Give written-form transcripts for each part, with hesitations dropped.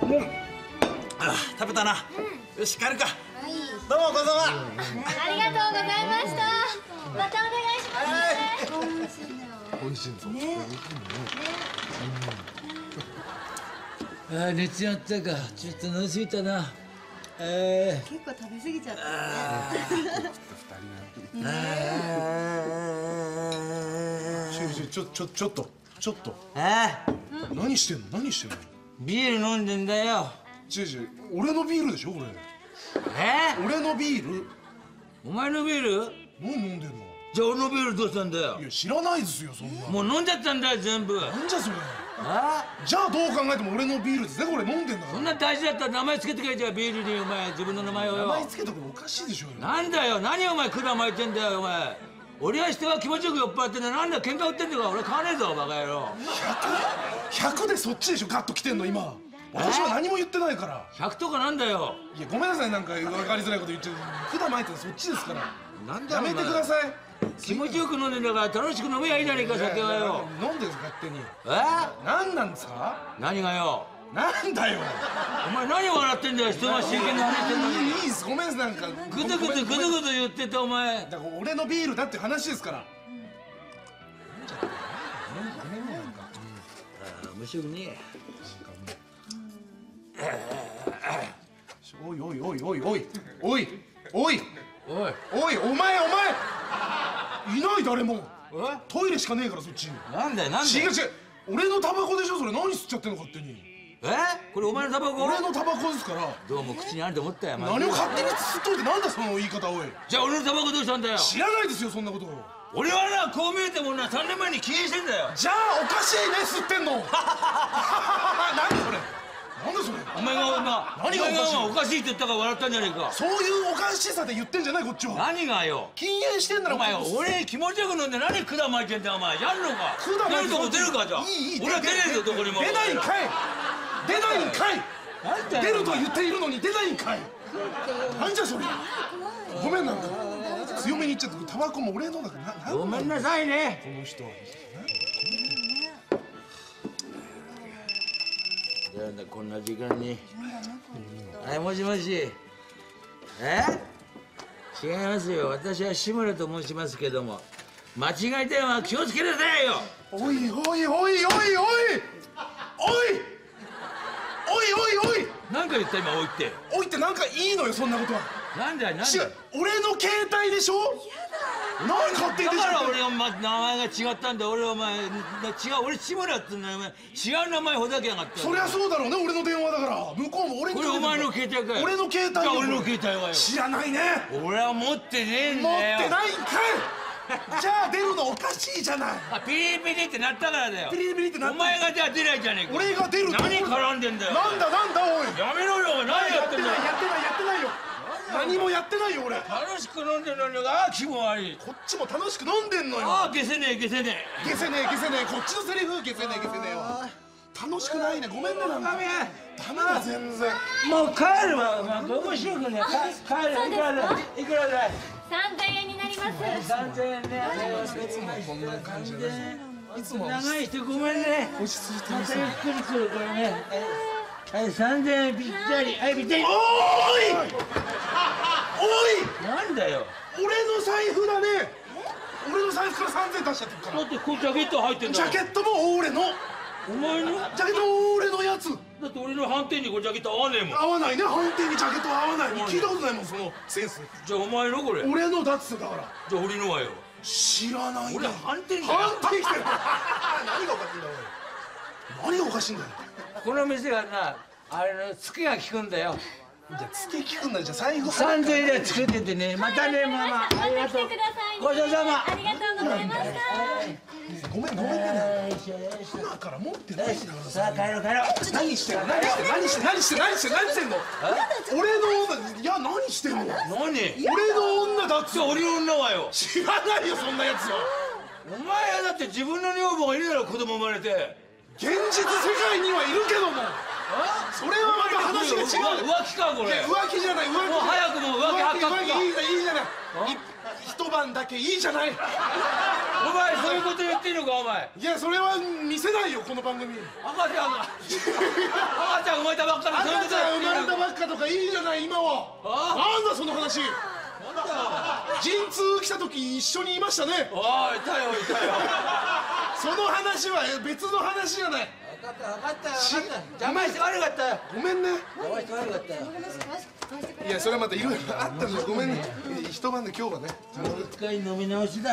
食べたな。よし帰るか。どうもお母様。 ありがとうございました。またお願いしますね。 美味しいぞ。 熱やったか。ちょっと飲みすぎたな。 結構食べ過ぎちゃったね。 ちょっと。何してんの？ ビール飲んでんだよ。 違う、俺のビールでしょこれ。俺のビール。 お前のビール？ 何飲んでんの？ じゃあ俺のビールどうしたんだよ。 いや知らないですよそんな。 もう飲んじゃったんだよ全部。 なんじゃそれ。じゃあどう考えても俺のビールですねこれ。飲んでんだから。 そんな大事だったら名前つけてくれじゃあビールにお前自分の名前をよ。 名前つけとくのおかしいでしょうよ。 なんだよ何お前管巻いてんだよお前。俺は人が気持ちよく酔っ払ってんだ。なんだ喧嘩売ってんだから俺買わねえぞバカ野郎。 100でそっちでしょガッと来てんの今。私は何も言ってないから。 100とかなんだよ。 いやごめんなさいなんか分かりづらいこと言っちゃう。管巻いてるのそっちですから。 なんだやめてください。 気持ちよく飲んでんだから楽しく飲めやいいじゃねえか酒はよ。 飲んでるんです勝手に。何なんですか？ 何がよ。 なんだよお前何笑ってんだよ。人が真剣に話してんのに。 いいですごめんなさいなんかグズグズ言ってたお前。 だから俺のビールだって話ですから。 面白くねおいおいおいおいおいおいおいおいお前いない誰も。トイレしかねえからそっち。 なんだよなんだよ。 違う俺のタバコでしょそれ。何吸っちゃってんの勝手に。 これお前のタバコ？ 俺のタバコですから。 どうも口にあると思ったよ。 何を勝手に吸っといてなんだその言い方おい。 じゃあ俺のタバコどうしたんだよ。 知らないですよそんなこと。 俺はなこう見えてもな3年前に禁煙してんだよ。 じゃあおかしいね吸ってんの。何それ。なんでそれ。 お前が何がおかしいって言ったから笑ったんじゃねえか。 そういうおかしさで言ってんじゃないこっちは。 何がよ。 禁煙してんならお前俺気持ちよく飲んで何管巻いてんだよお前。やんのか。出るとこ出るかじゃあ。俺は出ねえぞどこにも。 出ないんかい。出るとは言っているのに出ないんかい。なんじゃそれ。ごめんなんか強めに言っちゃってタバコも俺のだからごめんなさいねこの人。 なんだこんな時間に。はいもしもし。違いますよ。私は志村と申しますけども間違い電話気をつけなさいよ。 おいなんか言った今おいって。 おいってなんかいいのよそんなことは。 なんだよなんだよ。 俺の携帯でしょ。何勝手にだから俺は名前が違ったんだ。俺お前違う俺志村って名前違う名前ほざけやがって。 そりゃそうだろうね俺の電話だから向こうも俺に。 これお前の携帯かよ。 俺の携帯。じゃあ俺の携帯はよ。 知らないね。 俺は持ってねえん持っだよ。 てないんかい。じゃあ出るのおかしいじゃない。 ピリピリってなったからだよ。 ピリピリってなった。 お前がじゃあ出ないじゃねえか。 俺が出る。 何絡んでんだよ。 なんだおい。 やめろよお前。何やってんだよ。 やってないよ。何もやってないよ俺。 楽しく飲んでるのに気分悪い。 こっちも楽しく飲んでんのよ。 消せねえ。 こっちのセリフ消せねえよ。楽しくないねごめんねなんか。ダメだ全然。 もう帰るわ。面白くね。帰る。いくらだい。 3000円になります。 3000円ね。 いつもこんな感じで。いつも長い人ごめんね。 落ち着いてまたゆっくり来るからね。はい3000円ぴったり。はいぴったり。 おいなんだよ。 俺の財布だね。俺の財布から3000円出しちゃってるから。 だってこれジャケット入ってんだ。 ジャケットも俺の。 お前のジャケットも俺のやつ。 だって俺の反転にこれジャケット合わねえもん。 合わないね。反転にジャケットは合わない。聞いたことないもんそのセンス。 じゃあお前のこれ。 俺のだっつだから。 じゃあ俺のはよ。 知らないね。 俺反転だよ。 反転してる。何がおかしいんだおい。何がおかしいんだよ。 この店はなあれのツケが効くんだよ。 じゃあつけ聞くんだ。じゃあ財布 3000円で作っててね。またねママ。ありがとう。ごちそうさま。 ありがとうございました。 ごめんね。今から持ってないんだからさあ帰ろう。 何してんの。俺のいや何してんの。 何？ 俺の女だっつ。 俺の女はよ。 知らないよそんなやつは。 お前はだって自分の女房がいるだろ子供生まれて。 現実世界にはいるけども。それはまた話が違う。 浮気かこれ。 浮気じゃない。 もう早くも浮気発覚か。 いいじゃない。一晩だけいいじゃない。 お前そういうこと言ってんのかお前。 いやそれは見せないよこの番組。 赤ちゃん生まれたばっかり赤ちゃん生まれたばっかとかいいじゃない今は。なんだその話。陣痛来た時一緒にいましたね。 おいいたよいたよ。 その話は別の話じゃない。 分かった邪魔して悪かったよ。 ごめんね。 邪魔して悪かったよ。 いやそれはまたいろいろあったんだよ。ごめんね。一晩で今日はね。 もう一回飲み直しだ。 い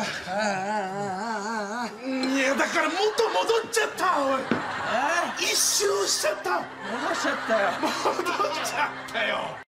やだから元戻っちゃったおい。一周しちゃった。 戻しちゃったよ。 戻っちゃったよ。